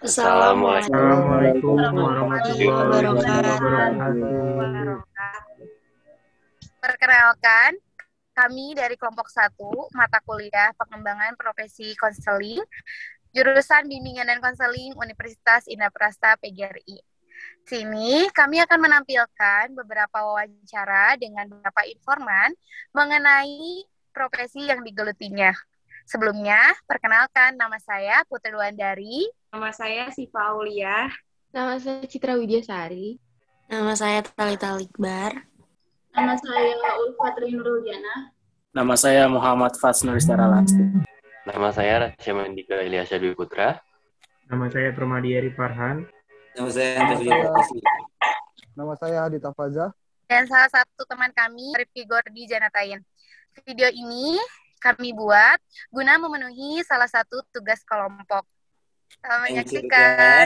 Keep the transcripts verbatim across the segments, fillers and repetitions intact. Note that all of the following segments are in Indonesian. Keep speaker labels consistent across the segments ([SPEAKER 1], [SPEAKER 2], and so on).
[SPEAKER 1] Assalamualaikum
[SPEAKER 2] Assalamualaikum
[SPEAKER 1] warahmatullahi
[SPEAKER 2] warahmatullahi
[SPEAKER 1] wabarakatuh.
[SPEAKER 2] wabarakatuh.
[SPEAKER 3] Perkenalkan, kami dari kelompok satu mata kuliah pengembangan profesi konseling, jurusan bimbingan dan konseling Universitas Indah P G R I. Sini kami akan menampilkan beberapa wawancara dengan beberapa informan mengenai profesi yang digelutinya. Sebelumnya, perkenalkan nama saya Putri Luandari.
[SPEAKER 4] Nama saya Siva Aulia.
[SPEAKER 5] Nama saya Citra Widyasari.
[SPEAKER 1] Nama saya Talita Likbar.
[SPEAKER 6] Nama saya Ulfatri Nuruljana.
[SPEAKER 7] Nama saya Muhammad Fats Nuristara Lasti.
[SPEAKER 8] Nama saya Rasya Mendika Ilyasa Dwi Putra.
[SPEAKER 2] Nama saya Permadi Eri Farhan.
[SPEAKER 9] Nama saya Andri Putri.
[SPEAKER 10] Nama saya Adita Faza.
[SPEAKER 3] Dan salah satu teman kami, Rifki Gordi Janatain. Video ini kami buat guna memenuhi salah satu tugas kelompok. Selamat menyaksikan.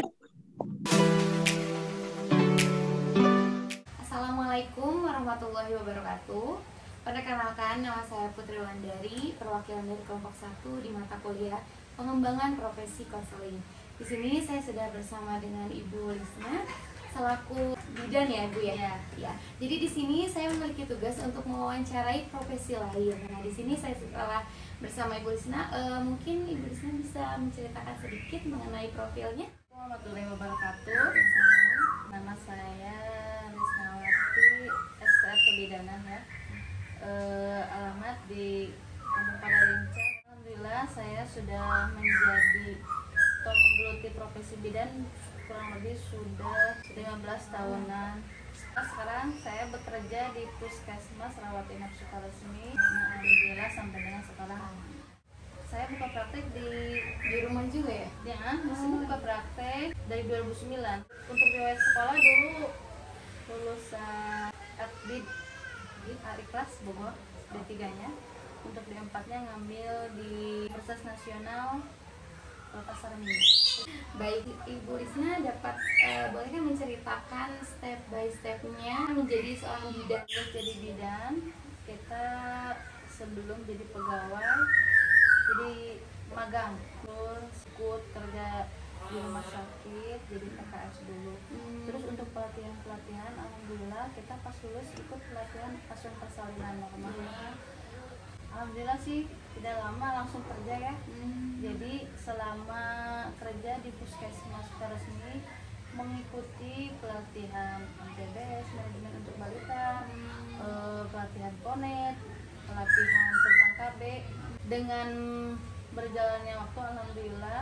[SPEAKER 11] Assalamualaikum warahmatullahi wabarakatuh. Perkenalkan, nama saya Putri Wulandari, perwakilan dari kelompok satu di mata kuliah pengembangan profesi konseling. Di sini saya sudah bersama dengan Ibu Lisna selaku bidan ya, Bu ya. Ya. Ya. Jadi di sini saya memiliki tugas untuk mewawancarai profesi lain. Nah, di sini saya setelah bersama Ibu Lisna, uh, mungkin Ibu Lisna bisa menceritakan sedikit mengenai profilnya.
[SPEAKER 12] Assalamualaikum warahmatullahi wabarakatuh. Nama saya Lisnawati, S T R Kebidanan ya. Uh, alamat di Kampung Padalincang. Alhamdulillah saya sudah menjadi atau menggeluti profesi bidan kurang lebih sudah lima belas tahunan. Sekarang saya bekerja di Puskesmas Rawat Inap Sukaresmi. Nah, alhamdulillah sampai dengan sekarang. Saya buka praktek di
[SPEAKER 11] Di rumah juga ya?
[SPEAKER 12] Ya, di sini buka praktek dari dua ribu sembilan. Untuk riwayat sekolah dulu lulusan Adbid di Ariklas Bogor D tiga-nya. Untuk D empat-nya ngambil di Universitas Nasional Pasar Minggu.
[SPEAKER 11] Baik, Ibu Lisna dapat uh, boleh kan menceritakan step by stepnya menjadi seorang bidan.
[SPEAKER 12] Jadi bidan, kita sebelum jadi pegawai, jadi magang, terus ikut kerja di rumah sakit, jadi P K S dulu. Hmm. Terus untuk pelatihan-pelatihan, alhamdulillah kita pas lulus ikut pelatihan asuhan persalinan normal. Hmm. Alhamdulillah sih tidak lama langsung kerja ya. Hmm. Jadi selama kerja di Puskesmas Resmi mengikuti pelatihan M T B S, manajemen untuk balita, hmm. eh, pelatihan Ponet, pelatihan tentang K B. Dengan berjalannya waktu alhamdulillah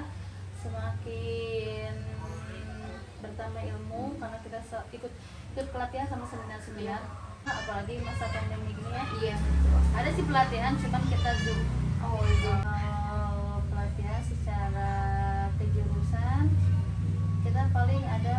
[SPEAKER 12] semakin bertambah ilmu karena kita ikut ikut pelatihan sama seminar-seminar. Nah, apalagi masa pandemi gini ya.
[SPEAKER 11] Iya.
[SPEAKER 12] Ada sih pelatihan, cuman kita zoom.
[SPEAKER 11] Oh, zoom.
[SPEAKER 12] Uh, pelatihan secara kejurusan kita paling ada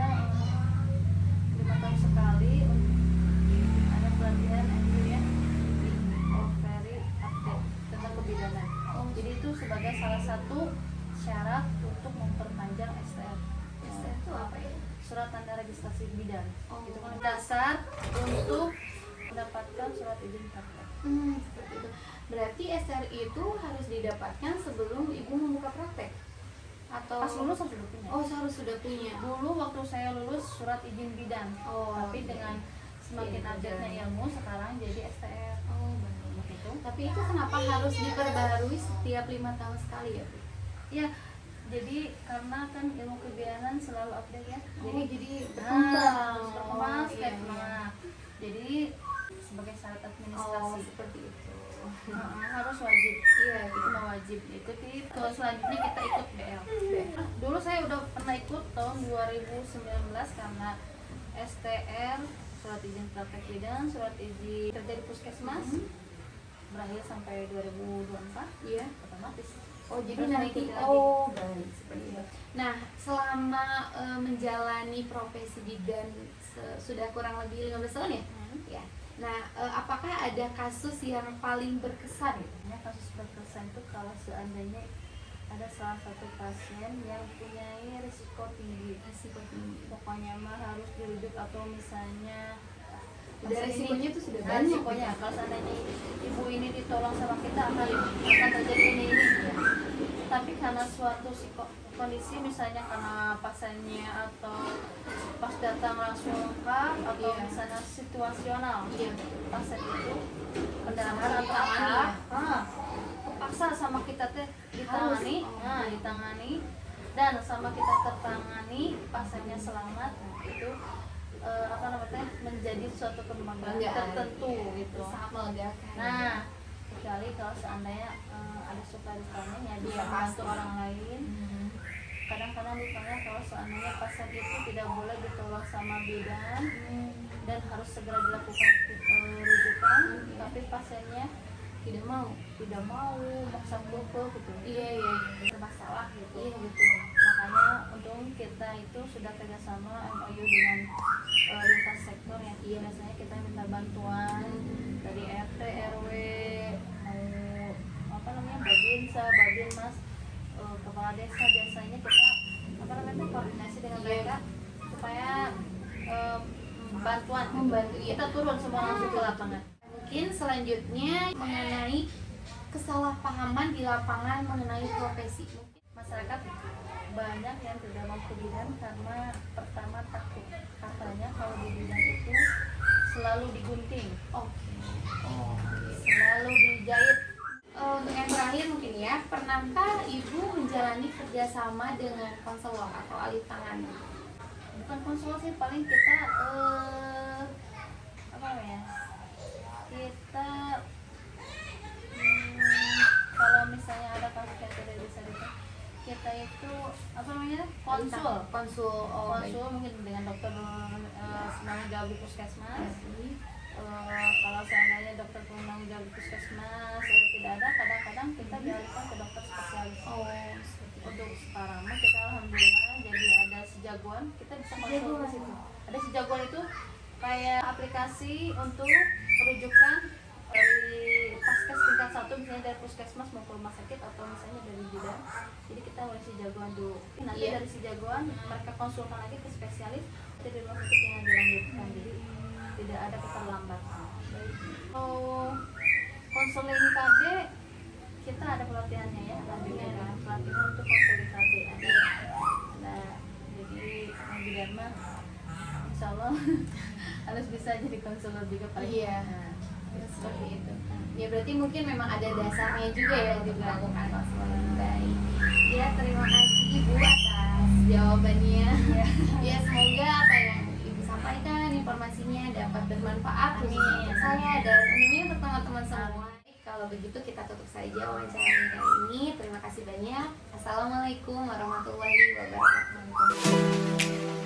[SPEAKER 12] lima tahun sekali ada pelatihan ya, oh, very update tentang kebidanan. Oh, jadi itu sebagai salah satu syarat untuk memperpanjang S T R.
[SPEAKER 11] S T R itu apa ya?
[SPEAKER 12] Surat tanda registrasi bidan.
[SPEAKER 11] Oh,
[SPEAKER 12] itu kan dasar untuk mendapatkan surat izin praktek.
[SPEAKER 11] Hmm, seperti itu. Berarti S T R itu harus didapatkan sebelum Ibu membuka praktek? Atau
[SPEAKER 12] pas lulus harus sudah punya?
[SPEAKER 11] Oh, harus sudah punya.
[SPEAKER 12] Dulu waktu saya lulus surat izin bidan.
[SPEAKER 11] Oh,
[SPEAKER 12] tapi dengan semakin
[SPEAKER 11] iya,
[SPEAKER 12] update-nya ilmu sekarang jadi S T R.
[SPEAKER 11] Oh, begitu. Tapi itu kenapa harus diperbaharui setiap lima tahun sekali ya, Bu?
[SPEAKER 12] Ya, jadi karena kan ilmu kebidanan selalu update ya.
[SPEAKER 11] Oh,
[SPEAKER 12] jadi
[SPEAKER 11] jadi
[SPEAKER 12] berkembang,
[SPEAKER 11] berkembang.
[SPEAKER 12] terus berkembang
[SPEAKER 11] Oh,
[SPEAKER 12] step.
[SPEAKER 11] iya, iya.
[SPEAKER 12] Nah, jadi sebagai syarat administrasi.
[SPEAKER 11] Oh, seperti itu.
[SPEAKER 12] Nah, harus wajib.
[SPEAKER 11] Iya,
[SPEAKER 12] itu mah wajib ikuti. Terus selanjutnya kita ikut B L. Dulu saya udah pernah ikut tahun dua ribu sembilan belas karena S T R, surat izin praktek bidan, surat izin kerja di puskesmas. Mm -hmm. Berakhir sampai dua ribu dua puluh empat.
[SPEAKER 11] Iya,
[SPEAKER 12] otomatis.
[SPEAKER 11] Oh, jadi nanti oh, baik seperti itu. Nah, selama uh, menjalani profesi bidan sudah kurang lebih lima belas tahun ya? Hmm. Ya. Nah, uh, apakah ada kasus yang paling berkesan?
[SPEAKER 12] Ya, kasus berkesan itu kalau seandainya ada salah satu pasien yang punya risiko tinggi,
[SPEAKER 11] risiko tinggi.
[SPEAKER 12] Pokoknya mah harus dirujuk atau misalnya
[SPEAKER 11] udah risikonya itu sudah
[SPEAKER 12] banyak. Risikonya kalau seandainya ibu ini ditolong sama kita akan akan terjadi ini ini. Ya. tapi karena suatu psiko- kondisi misalnya karena pasiennya atau pas datang langsung lengkap atau
[SPEAKER 11] Iya.
[SPEAKER 12] misalnya situasional,
[SPEAKER 11] Iya.
[SPEAKER 12] pasien itu pendarahan atau
[SPEAKER 11] Ditangani
[SPEAKER 12] apa,
[SPEAKER 11] ya?
[SPEAKER 12] ah, kepaksa sama kita teh ditangani,
[SPEAKER 11] Harus.
[SPEAKER 12] nah ditangani dan sama kita tertangani pasiennya selamat, nah, itu eh, apa namanya menjadi suatu kebanggaan
[SPEAKER 11] Banggaan.
[SPEAKER 12] tertentu gitu.
[SPEAKER 11] Sangat melegakan.
[SPEAKER 12] Nah, kecuali kalau seandainya eh, ada suka dukanya ya bisa
[SPEAKER 11] Iya,
[SPEAKER 12] membantu
[SPEAKER 11] pasti.
[SPEAKER 12] orang lain.
[SPEAKER 11] Hmm.
[SPEAKER 12] Kadang-kadang dukanya kalau seandainya pasien itu tidak boleh ditolong sama bidan dan harus segera dilakukan eh, rujukan, tapi pasiennya
[SPEAKER 11] Tidak mau.
[SPEAKER 12] tidak mau maksa bobo gitu.
[SPEAKER 11] Iya, iya, iya.
[SPEAKER 12] Bermasalah gitu.
[SPEAKER 11] Iya, betul.
[SPEAKER 12] Makanya untung kita itu sudah kerjasama M O U dengan eh, lintas sektor yang
[SPEAKER 11] Iya.
[SPEAKER 12] biasanya kita minta bantuan dari R T R W, mau apa namanya babinsa, babinmas, eh, kepala desa, biasanya kita apa namanya koordinasi dengan
[SPEAKER 11] Iya.
[SPEAKER 12] mereka supaya eh, bantuan
[SPEAKER 11] Membantu, iya.
[SPEAKER 12] kita turun semua langsung ke lapangan.
[SPEAKER 11] Mungkin selanjutnya mengenai kesalahpahaman di lapangan mengenai profesi. Mungkin
[SPEAKER 12] Masyarakat banyak yang tidak mau ke bidan karena pertama takut, katanya kalau di bidan itu selalu digunting,
[SPEAKER 11] oke.
[SPEAKER 12] selalu dijahit.
[SPEAKER 11] Eh, untuk yang terakhir mungkin ya, pernahkah ibu menjalani kerjasama dengan konselor atau ahli tangan?
[SPEAKER 12] Bukan konsul sih, paling kita eh apa namanya, kita hmm, kalau misalnya ada kasus yang tidak bisa di kita itu apa namanya konsul
[SPEAKER 11] Konsul. Oh,
[SPEAKER 12] konsul mungkin dengan dokter eh, penanggung jawab di puskesmas.
[SPEAKER 11] baik.
[SPEAKER 12] Eh, kalau seandainya dokter penanggung jawab di puskesmas eh, tidak ada, kadang-kadang kita dialihkan ke dokter spesialis.
[SPEAKER 11] Oh,
[SPEAKER 12] Untuk sekarang mah kita alhamdulillah jadi ada sejagoan, kita bisa konsul ke situ. Ada sejagoan itu kayak aplikasi untuk rujukan dari paskes tingkat satu, misalnya dari puskesmas mau ke rumah sakit atau misalnya dari bidan. Jadi kita mulai sejagoan dulu. Nanti
[SPEAKER 11] Iya.
[SPEAKER 12] dari sejagoan mereka konsulkan lagi ke spesialis dari rumah sakit yang dilanjutkan. Jadi tidak ada keterlambatan. Oh, konseling K B kita ada pelatihannya ya, ada pelatihan untuk konseling K B ada. Nah, jadi yang bidan mah insya Allah harus bisa jadi konselor juga paling.
[SPEAKER 11] Iya.
[SPEAKER 12] Nah,
[SPEAKER 11] Seperti itu. Ya berarti mungkin memang ada dasarnya juga ya untuk melakukan konseling. Baik. Ya terima kasih Ibu atas jawabannya. Ya semoga apa yang Ibu sampaikan informasinya dapat bermanfaat khususnya untuk saya dan umumnya untuk teman-teman semua. Baik, kalau begitu kita tutup saja wawancara kali ini. Terima kasih banyak. Assalamualaikum warahmatullahi wabarakatuh.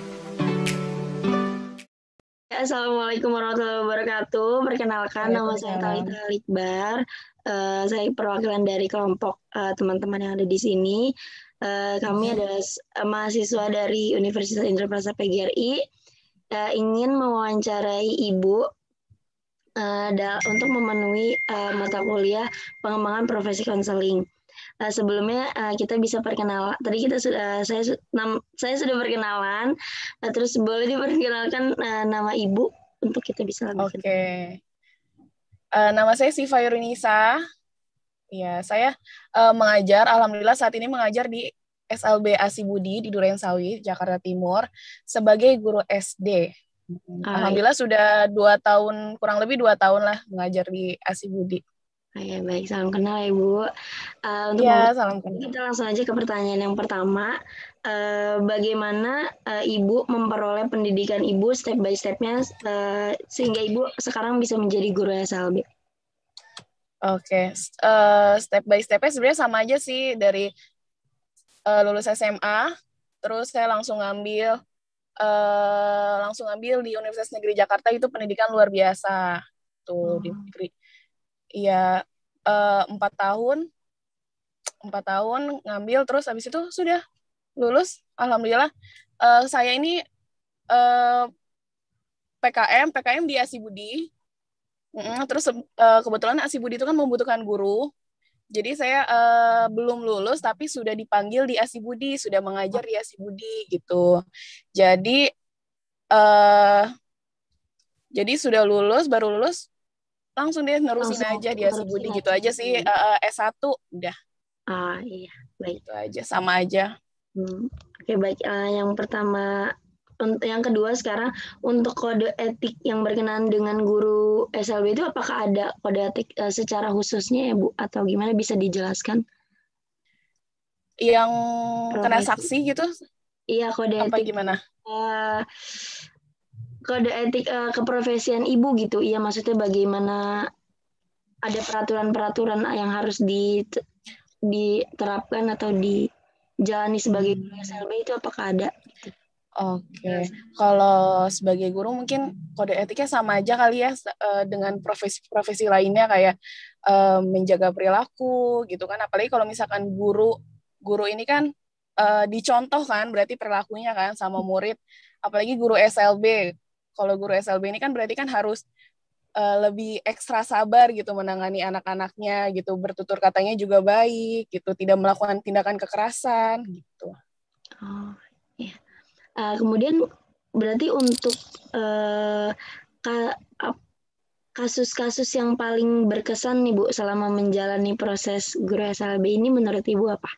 [SPEAKER 1] Assalamualaikum warahmatullahi wabarakatuh. Perkenalkan, nama saya Talita Alikbar. Eh, saya perwakilan dari kelompok eh, teman-teman yang ada di sini. Eh, kami adalah s- eh, mahasiswa dari Universitas Indonesia P G R I. Eh, ingin mewawancarai Ibu eh, da- untuk memenuhi eh, mata kuliah pengembangan profesi konseling. Eh, sebelumnya eh, kita bisa perkenalan. Tadi kita sudah saya su- nam- saya sudah perkenalan. Eh, terus boleh diperkenalkan eh, nama Ibu untuk kita bisa lebih
[SPEAKER 13] Oke. Eh, nama saya Siva Yurunisa. Ya, saya eh, mengajar, alhamdulillah saat ini mengajar di S L B Asibudi di Durensawit, Jakarta Timur, sebagai guru S D. Alhamdulillah sudah dua tahun, kurang lebih dua tahun lah mengajar di Asibudi.
[SPEAKER 1] Oke, baik, salam kenal ya Bu. Eh, untuk
[SPEAKER 13] Iya,
[SPEAKER 1] memulai,
[SPEAKER 13] salam kenal.
[SPEAKER 1] kita langsung aja ke pertanyaan yang pertama. Eh, bagaimana eh, Ibu memperoleh pendidikan Ibu step by step-nya eh, sehingga Ibu sekarang bisa menjadi guru S L B?
[SPEAKER 13] Oke, s- eh, step by step-nya sebenarnya sama aja sih dari eh, lulus S M A, terus saya langsung ngambil eh, langsung ngambil di Universitas Negeri Jakarta, itu pendidikan luar biasa tuh di negeri. Iya, eh, empat tahun, empat tahun ngambil, terus habis itu sudah lulus. Alhamdulillah, Eh, saya ini eh, P K M, P K M di Asibudi. Mm, terus eh, kebetulan Asibudi itu kan membutuhkan guru. Jadi saya eh, belum lulus tapi sudah dipanggil di Asibudi, sudah mengajar di Asibudi gitu. Jadi eh jadi sudah lulus, baru lulus langsung deh nerusin
[SPEAKER 1] Langsung
[SPEAKER 13] aja di
[SPEAKER 1] nerusin
[SPEAKER 13] Asibudi
[SPEAKER 1] aja.
[SPEAKER 13] gitu aja sih. Eh, eh, S satu udah.
[SPEAKER 1] Ah iya, baik.
[SPEAKER 13] Itu aja, sama aja.
[SPEAKER 1] Hmm. Oke, baik. Uh, yang pertama, untuk yang kedua sekarang untuk kode etik yang berkenaan dengan guru S L B itu apakah ada kode etik uh, secara khususnya ya Bu atau gimana, bisa dijelaskan?
[SPEAKER 13] Yang
[SPEAKER 1] Profesi.
[SPEAKER 13] Kena saksi gitu?
[SPEAKER 1] Iya, kode
[SPEAKER 13] apa
[SPEAKER 1] etik.
[SPEAKER 13] Gimana?
[SPEAKER 1] Uh, kode etik uh, keprofesian ibu gitu. Iya, maksudnya bagaimana ada peraturan-peraturan yang harus diterapkan atau dijalani sebagai guru S L B itu apakah ada? Gitu.
[SPEAKER 13] Oke, okay. Kalau sebagai guru mungkin kode etiknya sama aja kali ya dengan profesi-profesi lainnya kayak uh, menjaga perilaku gitu kan. Apalagi kalau misalkan guru guru ini kan uh, dicontoh kan, berarti perilakunya kan sama murid. Apalagi guru S L B. Kalau guru S L B ini kan berarti kan harus Uh, lebih ekstra sabar gitu menangani anak-anaknya gitu, bertutur katanya juga baik gitu, tidak melakukan tindakan kekerasan gitu.
[SPEAKER 1] Oh, ya. Uh, kemudian berarti untuk uh, ka, kasus-kasus yang paling berkesan nih Bu selama menjalani proses guru S L B ini menurut Ibu apa?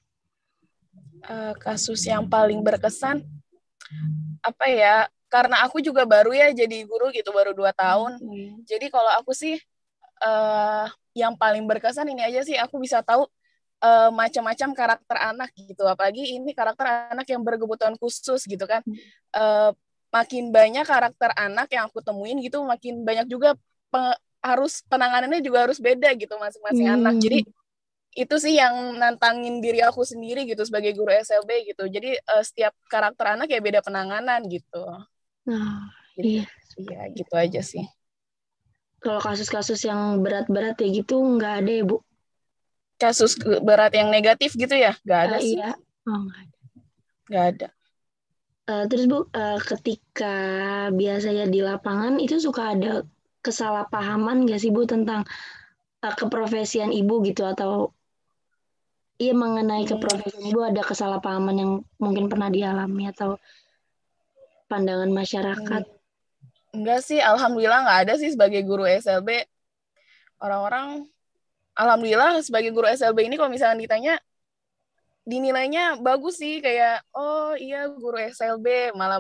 [SPEAKER 13] Uh, kasus yang paling berkesan apa ya? Karena aku juga baru ya jadi guru gitu, baru dua tahun. Hmm. Jadi kalau aku sih uh, yang paling berkesan ini aja sih, aku bisa tahu uh, macam-macam karakter anak gitu. Apalagi ini karakter anak yang berkebutuhan khusus gitu kan. Uh, makin banyak karakter anak yang aku temuin gitu, makin banyak juga pe- harus penanganannya juga harus beda gitu masing-masing hmm. anak. Jadi itu sih yang nantangin diri aku sendiri gitu sebagai guru S L B gitu. Jadi uh, setiap karakter anak ya beda penanganan gitu.
[SPEAKER 1] Nah,
[SPEAKER 13] Jadi,
[SPEAKER 1] iya.
[SPEAKER 13] Iya, gitu aja sih.
[SPEAKER 1] Kalau kasus-kasus yang berat-berat ya gitu nggak ada ya, Bu?
[SPEAKER 13] Kasus berat yang negatif gitu ya? Nggak ada uh, sih.
[SPEAKER 1] Iya. Oh, nggak ada.
[SPEAKER 13] Nggak ada.
[SPEAKER 1] Uh, terus Bu, uh, ketika biasanya di lapangan itu suka ada kesalahpahaman nggak sih Bu tentang uh, keprofesian Ibu gitu, atau iya mengenai hmm. keprofesian Ibu ada kesalahpahaman yang mungkin pernah dialami atau pandangan masyarakat?
[SPEAKER 13] Hmm. Enggak sih, alhamdulillah nggak ada sih sebagai guru S L B. Orang-orang, alhamdulillah sebagai guru S L B ini kalau misalnya ditanya, dinilainya bagus sih, kayak, oh iya guru S L B, malah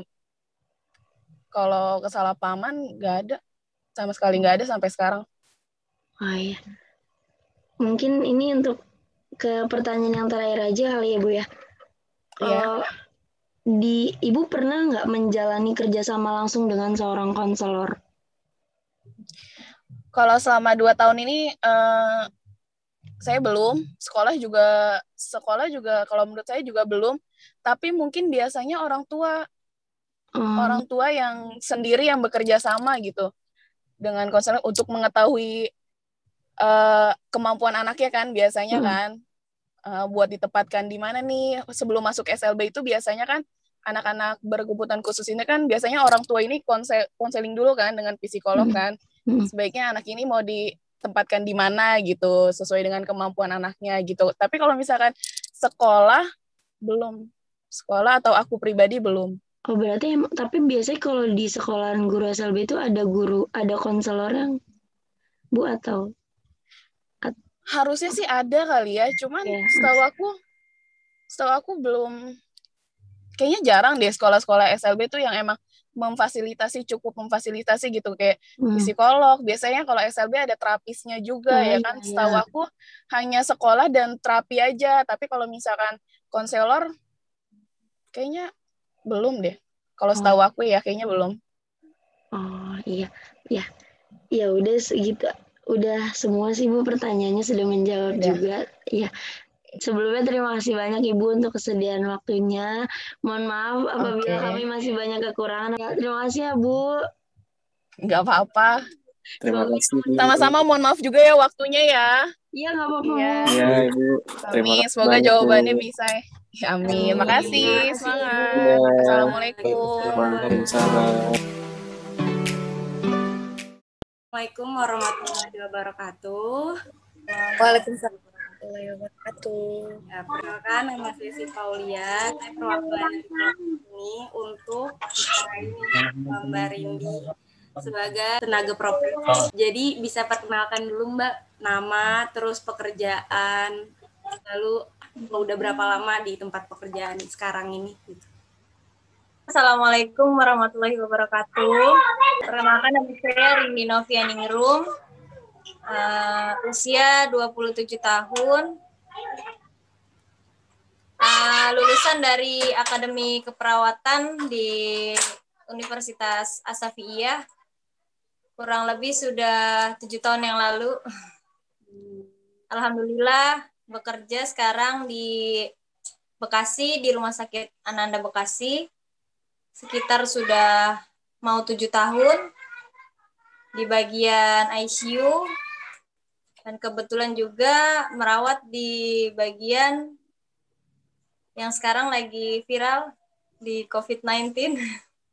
[SPEAKER 13] kalau kesalahpahaman nggak ada, sama sekali nggak ada sampai sekarang.
[SPEAKER 1] Oh iya. Mungkin ini untuk ke pertanyaan yang terakhir aja kali ya Bu ya.
[SPEAKER 13] Iya.
[SPEAKER 1] Uh, di Ibu pernah nggak menjalani kerjasama langsung dengan seorang konselor?
[SPEAKER 13] Kalau selama dua tahun ini uh, saya belum, sekolah juga sekolah juga kalau menurut saya juga belum, tapi mungkin biasanya orang tua hmm. orang tua yang sendiri yang bekerja sama gitu dengan konselor untuk mengetahui uh, kemampuan anaknya kan biasanya hmm. kan. Uh, buat ditempatkan di mana nih sebelum masuk S L B itu biasanya kan anak-anak berkebutuhan khusus ini kan biasanya orang tua ini konsel konseling dulu kan dengan psikolog kan hmm. sebaiknya anak ini mau ditempatkan di mana gitu sesuai dengan kemampuan anaknya gitu. Tapi kalau misalkan sekolah belum, sekolah atau aku pribadi belum.
[SPEAKER 1] Oh berarti tapi biasanya kalau di sekolahan guru S L B itu ada guru ada konselor yang Bu atau
[SPEAKER 13] harusnya sih ada kali ya, cuman yeah. setahu aku setahu aku belum, kayaknya jarang deh sekolah-sekolah S L B tuh yang emang memfasilitasi, cukup memfasilitasi gitu kayak hmm. psikolog. Biasanya kalau S L B ada terapisnya juga oh, ya kan. Iya, setahu iya. aku hanya sekolah dan terapi aja, tapi kalau misalkan konselor kayaknya belum deh. Kalau setahu oh. aku ya kayaknya belum.
[SPEAKER 1] Oh iya, ya, ya udah segitu. Udah semua sih Bu, pertanyaannya sudah menjawab ya. juga. Ya, sebelumnya terima kasih banyak Ibu untuk kesediaan waktunya. Mohon maaf apabila okay. kami masih banyak kekurangan. Ya, terima kasih ya Bu.
[SPEAKER 13] Nggak apa-apa.
[SPEAKER 7] Terima kasih.
[SPEAKER 13] Sama-sama mohon maaf juga ya waktunya ya.
[SPEAKER 1] Iya nggak apa-apa.
[SPEAKER 13] Iya
[SPEAKER 7] ya, Ibu. Terima
[SPEAKER 13] kasih. Semoga banyak, jawabannya Bu. bisa. Ya, amin. Terima kasih. Semangat. Ya. Assalamualaikum.
[SPEAKER 7] Waalaikumsalam.
[SPEAKER 4] Assalamualaikum warahmatullahi wabarakatuh.
[SPEAKER 3] Waalaikumsalam warahmatullahi wabarakatuh.
[SPEAKER 4] Ya, perkenalkan nama saya Siva Aulia. Saya perwakilan dari kelompok ini untuk acara ini Mbak Rindi sebagai tenaga profesi. Jadi bisa perkenalkan dulu Mbak, nama, terus pekerjaan, lalu udah berapa lama di tempat pekerjaan sekarang ini gitu.
[SPEAKER 14] Assalamualaikum warahmatullahi wabarakatuh. Perkenalkan, nama saya Rindy Novianingrum, uh, usia dua puluh tujuh tahun, uh, lulusan dari Akademi Keperawatan di Universitas Asafiyah, kurang lebih sudah tujuh tahun yang lalu. Alhamdulillah bekerja sekarang di Bekasi, di Rumah Sakit Ananda Bekasi. Sekitar sudah mau tujuh tahun di bagian I C U, dan kebetulan juga merawat di bagian yang sekarang lagi viral di covid sembilan belas.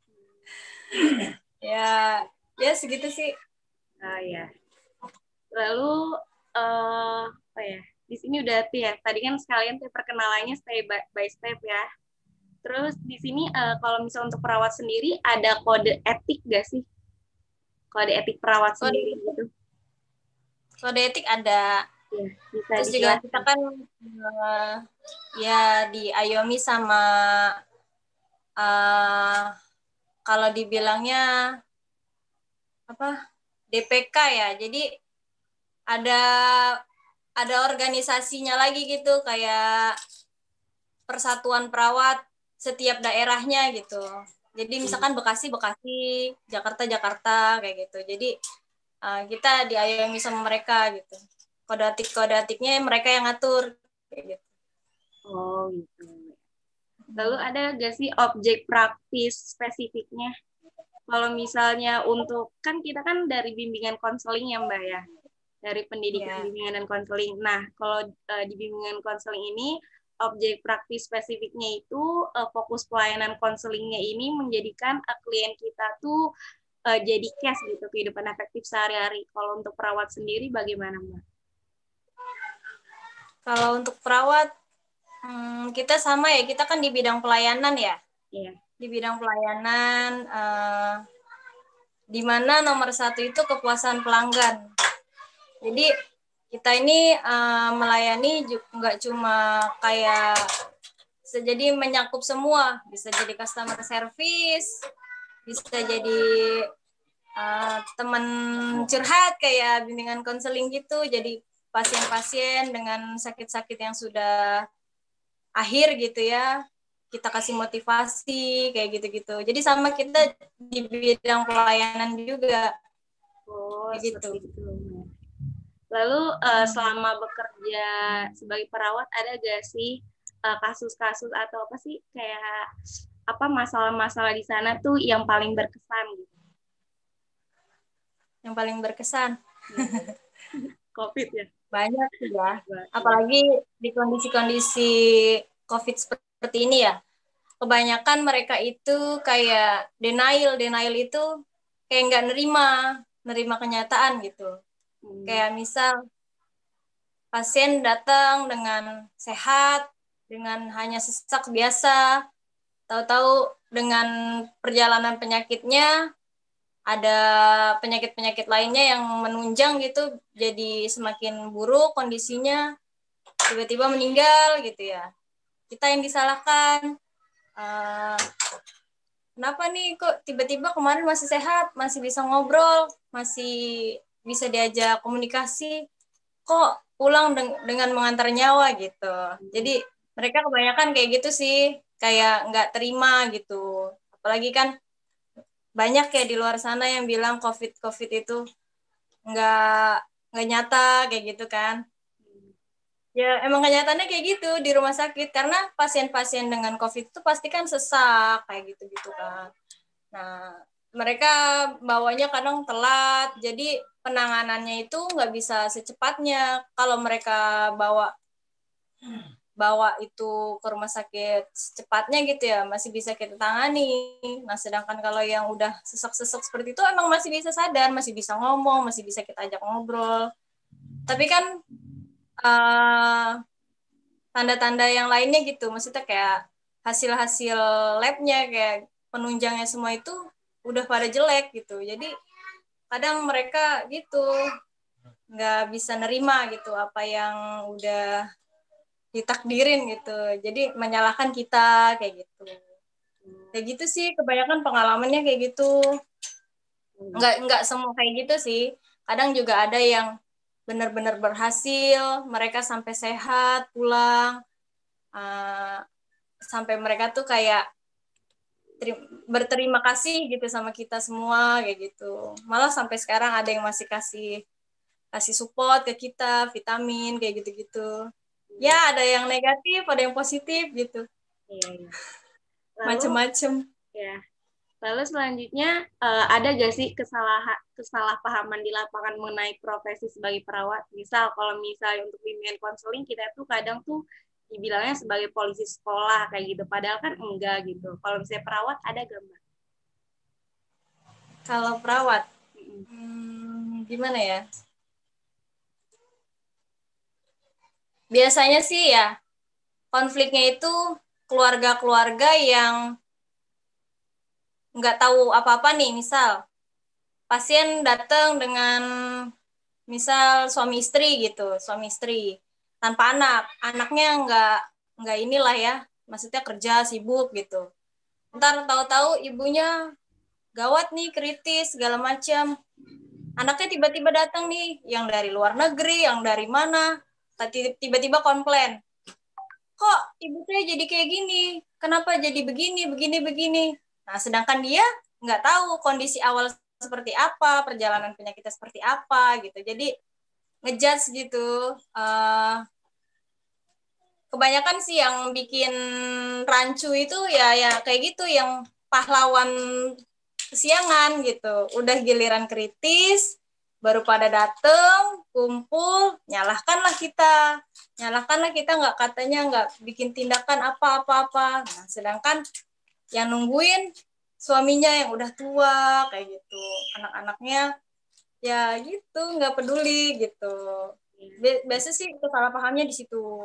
[SPEAKER 14] ya, ya segitu sih.
[SPEAKER 4] Oh ya. Lalu uh, apa ya? Di sini udah tuh ya. Tadi kan sekalian tuh perkenalannya step by, by step ya. Terus di sini uh, kalau misalnya untuk perawat sendiri ada kode etik gak sih? Kode etik perawat kode, sendiri gitu.
[SPEAKER 14] Kode etik ada.
[SPEAKER 4] Ya, bisa
[SPEAKER 14] Terus juga kita kan uh, ya diayomi sama uh, kalau dibilangnya apa? D P K ya. Jadi ada ada organisasinya lagi gitu, kayak Persatuan Perawat setiap daerahnya gitu. Jadi misalkan Bekasi Bekasi, Jakarta Jakarta kayak gitu. Jadi uh, kita diayomi sama mereka gitu. Kode etik kode etiknya mereka yang ngatur kayak gitu.
[SPEAKER 4] Oh gitu. Lalu ada gak sih objek praktis spesifiknya? Kalau misalnya untuk, kan kita kan dari bimbingan konseling ya Mbak ya, dari pendidikan yeah. bimbingan dan konseling. Nah kalau uh, di bimbingan konseling ini objek praktis spesifiknya itu uh, fokus pelayanan konselingnya ini menjadikan uh, klien kita tuh uh, jadi case gitu, kehidupan efektif sehari-hari. Kalau untuk perawat sendiri bagaimana Mbak?
[SPEAKER 14] Kalau untuk perawat hmm, kita sama ya, kita kan di bidang pelayanan ya.
[SPEAKER 4] Iya.
[SPEAKER 14] Di bidang pelayanan uh, di mana nomor satu itu kepuasan pelanggan. Jadi kita ini uh, melayani nggak cuma kayak jadi menyakup semua, bisa jadi customer service, bisa jadi uh, teman curhat kayak bimbingan konseling gitu, jadi pasien-pasien dengan sakit-sakit yang sudah akhir gitu ya, kita kasih motivasi kayak gitu-gitu. Jadi sama kita di bidang pelayanan juga.
[SPEAKER 4] Oh, gitu. Lalu uh, selama bekerja sebagai perawat ada gak sih uh, kasus-kasus atau apa sih kayak apa masalah-masalah di sana tuh yang paling berkesan gitu?
[SPEAKER 14] Yang paling berkesan?
[SPEAKER 4] COVID ya?
[SPEAKER 14] Banyak sih ya. Apalagi di kondisi-kondisi COVID seperti ini ya. Kebanyakan mereka itu kayak denial, denial itu kayak nggak nerima, nerima kenyataan gitu. Hmm. Kayak misal pasien datang dengan sehat, dengan hanya sesak biasa, tahu-tahu dengan perjalanan penyakitnya ada penyakit-penyakit lainnya yang menunjang gitu, jadi semakin buruk kondisinya, tiba-tiba meninggal gitu ya. Kita yang disalahkan. Uh, kenapa nih kok tiba-tiba kemarin masih sehat, masih bisa ngobrol, masih bisa diajak komunikasi, kok pulang deng- dengan mengantar nyawa gitu. Jadi mereka kebanyakan kayak gitu sih, kayak nggak terima gitu. Apalagi kan banyak ya di luar sana yang bilang COVID COVID itu nggak nggak nyata kayak gitu kan. Ya emang kenyataannya kayak gitu di rumah sakit, karena pasien-pasien dengan COVID itu pasti kan sesak kayak gitu-gitu kan. Nah mereka bawanya kadang telat, jadi penanganannya itu nggak bisa secepatnya. Kalau mereka bawa bawa itu ke rumah sakit secepatnya gitu ya, masih bisa kita tangani. Nah sedangkan kalau yang udah sesak-sesak seperti itu emang masih bisa sadar, masih bisa ngomong, masih bisa kita ajak ngobrol. Tapi kan uh, tanda-tanda yang lainnya gitu, maksudnya kayak hasil-hasil labnya, kayak penunjangnya semua itu udah pada jelek gitu. Jadi kadang mereka gitu nggak bisa nerima gitu apa yang udah ditakdirin gitu. Jadi menyalahkan kita kayak gitu. Kayak gitu sih kebanyakan pengalamannya kayak gitu. Enggak enggak semua kayak gitu sih. Kadang juga ada yang benar-benar berhasil, mereka sampai sehat pulang. Uh, sampai mereka tuh kayak berterima kasih gitu sama kita semua kayak gitu. Malah sampai sekarang ada yang masih kasih kasih support ke kita, vitamin kayak gitu-gitu. Ya, ada yang negatif, ada yang positif gitu.
[SPEAKER 4] Iya, iya.
[SPEAKER 14] Macem-macem.
[SPEAKER 4] Ya. Lalu selanjutnya uh, ada gak sih kesalahan kesalahpahaman di lapangan mengenai profesi sebagai perawat? Misal kalau misalnya untuk bimbingan konseling kita tuh kadang tuh dibilangnya sebagai polisi sekolah kayak gitu, padahal kan enggak gitu. Kalau misalnya perawat ada gak, Mbak?
[SPEAKER 14] Kalau perawat, hmm, gimana ya? Biasanya sih ya konfliknya itu keluarga-keluarga yang nggak tahu apa-apa nih. Misal pasien datang dengan misal suami istri gitu, suami istri tanpa anak, anaknya nggak nggak inilah ya, maksudnya kerja sibuk gitu. Ntar tahu-tahu ibunya gawat nih, kritis segala macam. Anaknya tiba-tiba datang nih, yang dari luar negeri, yang dari mana, tiba-tiba komplain. Kok ibu saya jadi kayak gini? Kenapa jadi begini, begini, begini? Nah, sedangkan dia nggak tahu kondisi awal seperti apa, perjalanan penyakitnya seperti apa gitu. Jadi ngejudge gitu. Uh, kebanyakan sih yang bikin rancu itu ya ya kayak gitu, yang pahlawan kesiangan gitu. Udah giliran kritis, baru pada dateng, kumpul, nyalahkanlah kita. Nyalahkanlah kita nggak katanya nggak bikin tindakan apa-apa-apa. Nah, sedangkan yang nungguin suaminya yang udah tua kayak gitu. Anak-anaknya ya gitu, nggak peduli gitu. Biasa sih kesalahpahamnya di situ.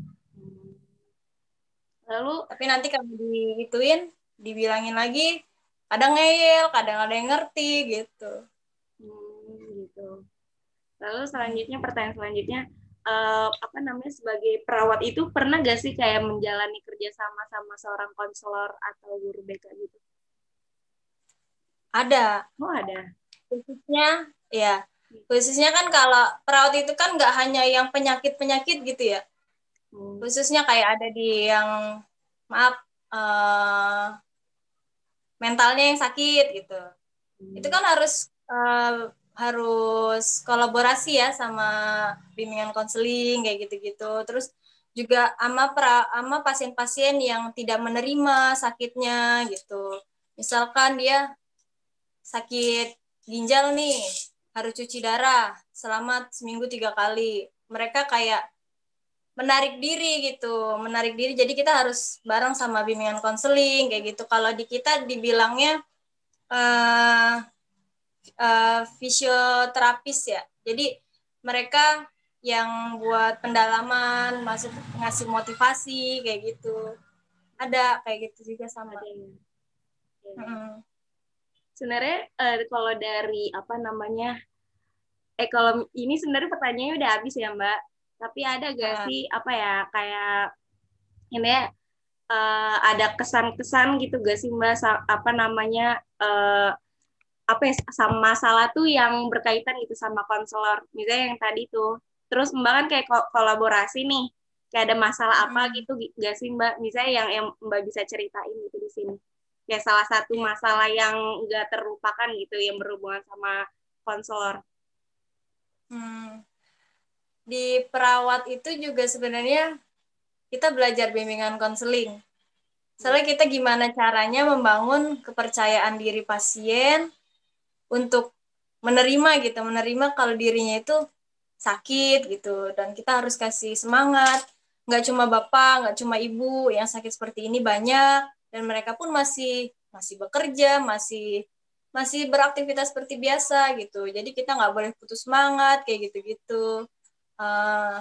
[SPEAKER 4] Lalu
[SPEAKER 14] tapi nanti kalau diituin, dibilangin lagi, kadang ngeyel, kadang ada yang ngerti gitu.
[SPEAKER 4] Hmm, gitu. Lalu selanjutnya pertanyaan selanjutnya, uh, apa namanya sebagai perawat itu pernah gak sih kayak menjalani kerja sama sama seorang konselor atau guru B K gitu?
[SPEAKER 14] Ada.
[SPEAKER 4] Oh ada.
[SPEAKER 14] Khususnya ya, khususnya kan kalau perawat itu kan nggak hanya yang penyakit-penyakit gitu ya. Hmm. Khususnya kayak ada di yang maaf uh, mentalnya yang sakit gitu. Hmm. Itu kan harus uh, harus kolaborasi ya sama bimbingan konseling kayak gitu-gitu. Terus juga ama pra, ama pasien-pasien yang tidak menerima sakitnya gitu. Misalkan dia sakit ginjal nih, harus cuci darah selama seminggu tiga kali. Mereka kayak menarik diri gitu, menarik diri. Jadi kita harus bareng sama bimbingan konseling kayak gitu. Kalau di kita dibilangnya uh, uh, fisioterapis ya. Jadi mereka yang buat pendalaman, masuk ngasih motivasi kayak gitu. Ada kayak gitu juga sama.
[SPEAKER 4] Ada ya.
[SPEAKER 14] Hmm.
[SPEAKER 4] Sebenarnya uh, kalau dari apa namanya, eh kalau ini sebenarnya pertanyaannya udah habis ya Mbak. Tapi ada gak uh. sih apa ya kayak ini uh, ada kesan-kesan gitu gak sih Mbak, apa namanya uh, apa ya, sama masalah tuh yang berkaitan gitu sama konselor, misalnya yang tadi tuh. Terus Mbak kan kayak kolaborasi nih, kayak ada masalah hmm. apa gitu gak sih Mbak? Misalnya yang, yang Mbak bisa ceritain gitu di sini. Kayak salah satu masalah yang nggak terlupakan gitu yang berhubungan sama konselor.
[SPEAKER 14] Hmm. Di perawat itu juga sebenarnya kita belajar bimbingan konseling. Soalnya kita gimana caranya membangun kepercayaan diri pasien untuk menerima gitu, menerima kalau dirinya itu sakit gitu, dan kita harus kasih semangat. Nggak cuma bapak, nggak cuma ibu yang sakit seperti ini, banyak. Dan mereka pun masih masih bekerja, masih masih beraktivitas seperti biasa gitu. Jadi kita nggak boleh putus semangat kayak gitu-gitu. Uh,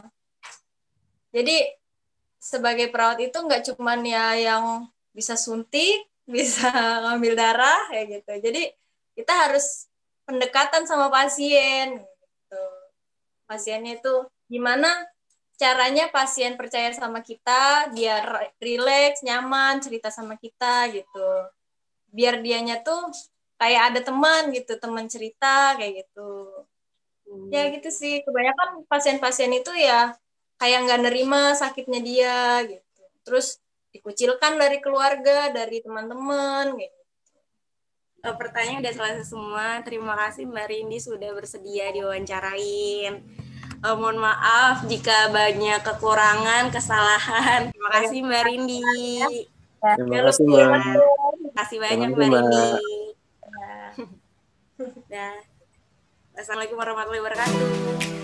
[SPEAKER 14] jadi sebagai perawat itu nggak cuma ya yang bisa suntik, bisa ngambil darah kayak gitu. Jadi kita harus pendekatan sama pasien. Gitu. Pasiennya itu gimana caranya pasien percaya sama kita, biar rileks, nyaman, cerita sama kita gitu. Biar dianya tuh kayak ada teman gitu, teman cerita kayak gitu. Hmm. Ya gitu sih, kebanyakan pasien-pasien itu ya kayak nggak nerima sakitnya dia gitu. Terus dikucilkan dari keluarga, dari teman-teman gitu.
[SPEAKER 4] Pertanyaan udah selesai semua. Terima kasih Mbak Rindi sudah bersedia diwawancarain. Uh, mohon maaf jika banyak kekurangan, kesalahan. Terima kasih Mbak Rindi.
[SPEAKER 7] Terima kasih Mbak.
[SPEAKER 4] Terima kasih banyak Mbak Rindi. Ya. Assalamualaikum warahmatullahi wabarakatuh.